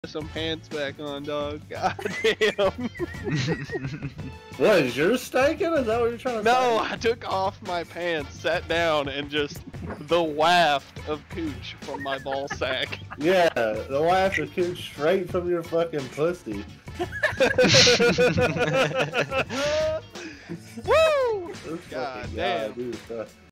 some pants back on, dog. God damn. What, is yours stinking? Is that what you're trying to say? No, I took off my pants, sat down, and just the waft of cooch from my ball sack. Yeah, the waft of cooch straight from your fucking pussy. Woo! This God fucking damn. guy, dude.